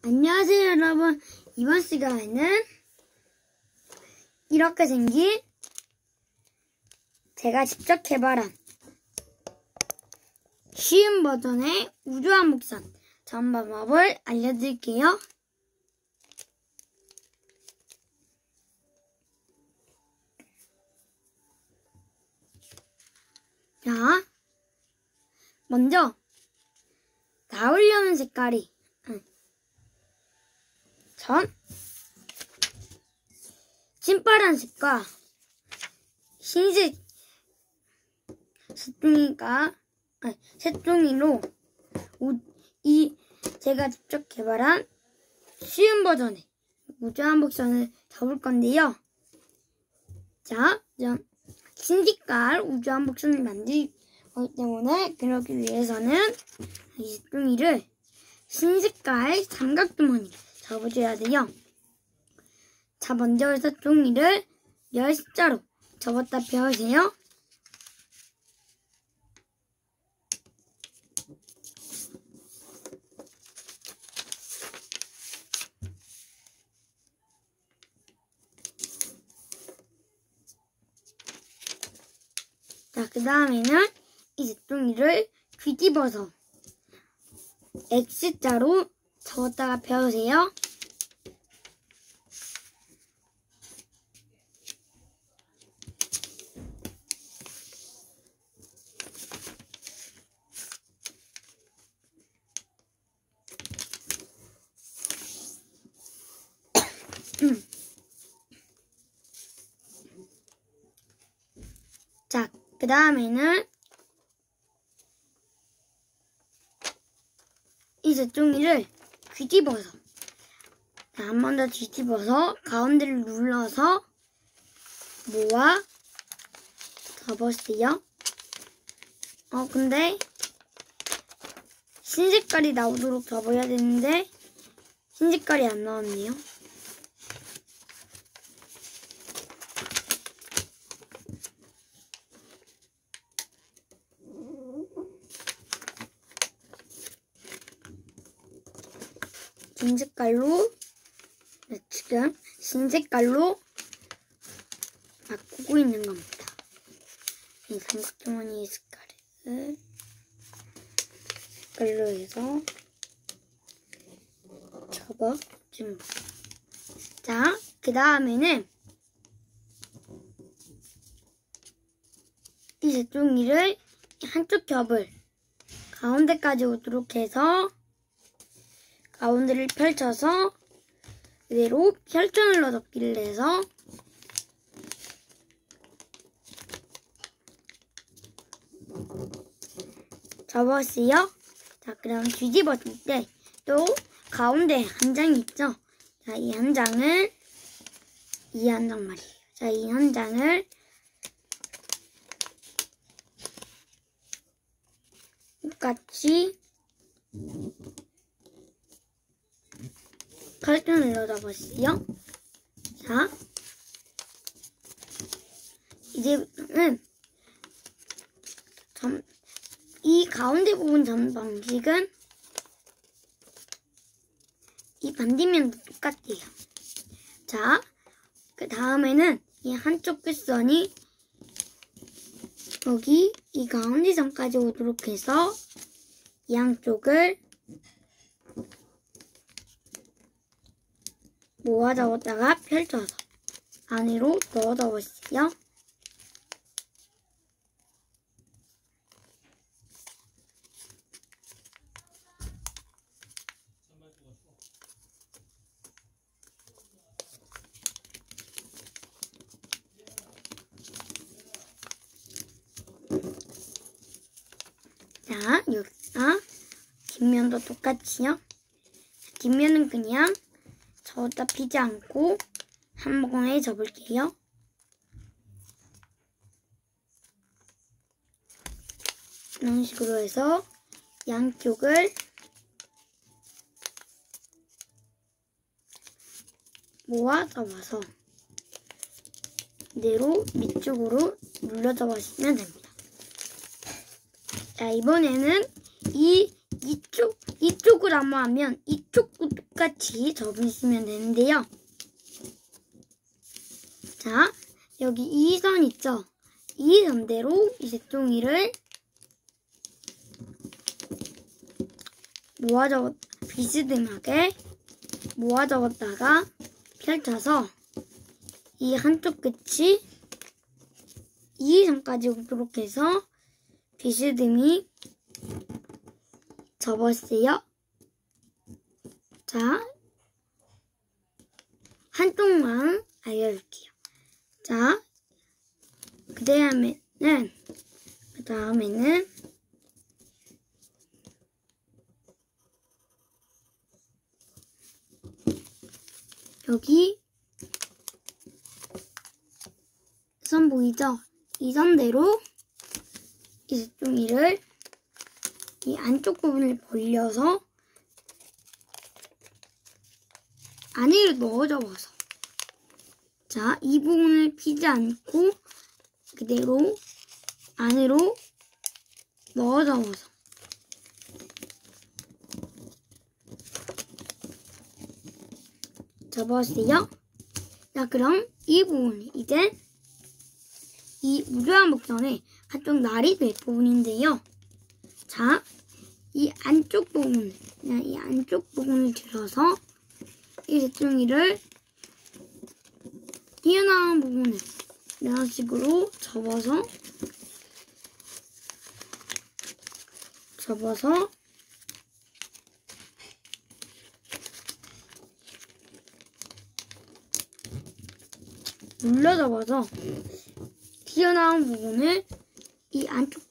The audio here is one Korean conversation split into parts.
안녕하세요 여러분. 이번 시간에는 이렇게 생긴 제가 직접 개발한 쉬운 버전의 우주왕복선 전방법을 알려드릴게요. 자, 먼저 나오려는 색깔이 전 찐파란색과 흰색 색종이로 제가 직접 개발한 쉬운 버전의 우주왕복선을 접을 건데요. 자, 흰색깔 우주왕복선을 만들 거기 때문에 그러기 위해서는 이 색종이를 흰색깔 삼각주머니로 접어줘야 돼요. 자, 먼저 색종이를 열자로 접었다 펴세요. 자, 그 다음에는 이 색종이를 뒤집어서 X자로 접었다가 펴세요. 자, 그 다음에는 이 색종이를 뒤집어서 한 번 더 뒤집어서 가운데를 눌러서 모아 접으세요. 근데 흰색깔이 나오도록 접어야 되는데 흰색깔이 안 나왔네요. 지금 흰색깔로 바꾸고 있는 겁니다. 이 삼각주머니 색깔을 색깔로 해서 접어줍니다. 자, 그 다음에는 이 색종이를 한쪽 겹을 가운데까지 오도록 해서 가운데를 펼쳐서 그대로 혈전을 넣어접기를 해서 접었어요. 자, 그럼 뒤집어줄 때 또 가운데 한 장이 있죠. 자, 이 한 장 말이에요. 자, 이 한 장을 똑같이 혈전을 넣어접었어요. 자, 이제부터는 이 가운데 부분 전 방식은 이 반대면도 똑같아요. 자, 그 다음에는 이 한쪽 끝선이 여기 이 가운데 선까지 오도록 해서 이 양쪽을 모아 접었다가 펼쳐서 안으로 넣어 접었어요. 자, 여기다 뒷면도 똑같이요. 뒷면은 그냥 접었다 피지 않고 한 번에 접을게요. 이런 식으로 해서 양쪽을 모아 접어서 그대로 밑쪽으로 눌러 접으시면 됩니다. 자, 이번에는 이쪽을 아마 하면 이쪽도 똑같이 접으시면 되는데요. 자, 여기 이 선 있죠? 이 선대로 이 색종이를 비스듬하게 모아 적었다가 펼쳐서 이 한쪽 끝이 이 선까지 오도록 해서 비스듬히 접었어요. 자, 한쪽만 알려줄게요. 자, 그 다음에는 여기 선 보이죠? 이 선대로 이 색종이를 이 안쪽 부분을 벌려서 안으로 넣어 접어서, 자, 이 부분을 피지 않고 그대로 안으로 넣어 접어서 접었어요. 자, 그럼 이 부분이 이제 이 우주왕복선의 한쪽 날이 될 부분인데요. 자, 이 안쪽 부분을 들어서 이 색종이를 튀어나온 부분을 이런 식으로 접어서 눌러 접어서 튀어나온 부분을 이 안쪽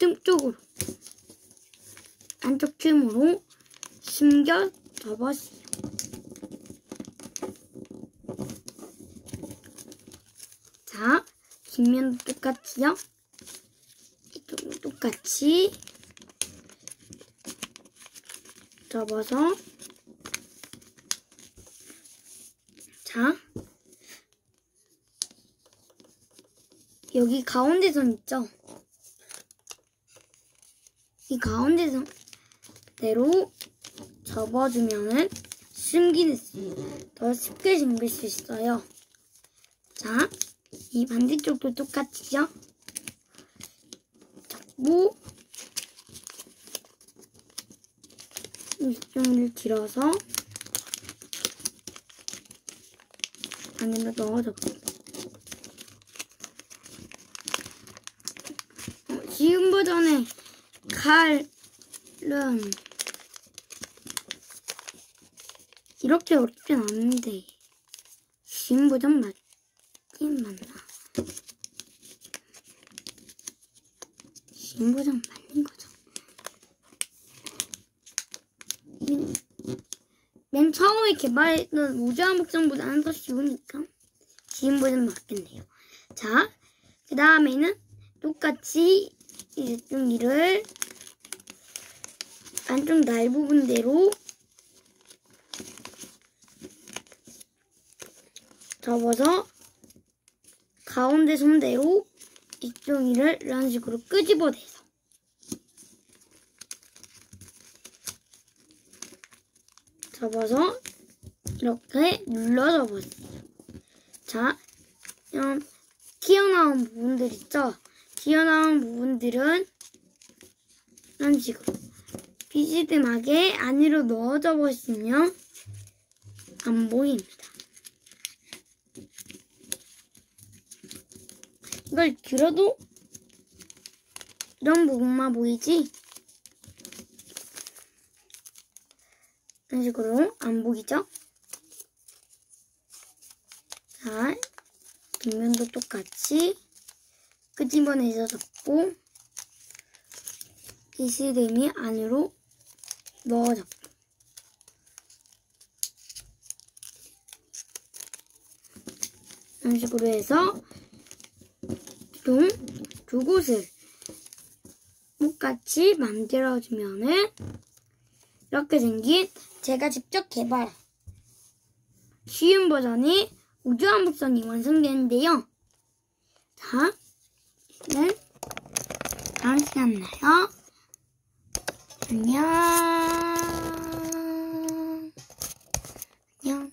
틈으로 숨겨 접었어요. 자, 뒷면도 똑같이요. 이쪽도 똑같이 접어서, 자, 여기 가운데 선 있죠? 이 가운데 선대로 접어주면은 숨기는 더 쉽게 숨길 수 있어요. 자, 이 반대쪽도 똑같이요. 접고 이 종이를 길어서 안으로 넣어줘요. 지금 버전의 칼은 이렇게 어렵진 않은데 지금 버전 맞긴 맞나? 지금 버전 맞는 거죠? 맨 처음에 개발했던 우주왕복선보다는 더 쉬우니까 지금 버전 맞겠네요. 자, 그 다음에는 똑같이 이 색종이를 안쪽 날 부분대로 접어서 가운데 손대로 이 종이를 이런 식으로 끄집어내서 접어서 이렇게 눌러 접었어요. 자, 이런 튀어나온 부분들 있죠? 튀어나온 부분들은 이런 식으로 비스듬하게 안으로 넣어 접으시면 안 보입니다. 이걸 길어도 이런 부분만 보이지? 이런 식으로 안 보이죠? 자, 뒷면도 똑같이 끄집어내서 접고 비스듬히 안으로 넣어 접고, 이런 식으로 해서 총 두 곳을 똑같이 만들어주면은 이렇게 생긴 제가 직접 개발한 쉬운 버전의 우주왕복선이 완성되는데요. 자, 이제는 다음 시간 나요. 안녕. 안녕.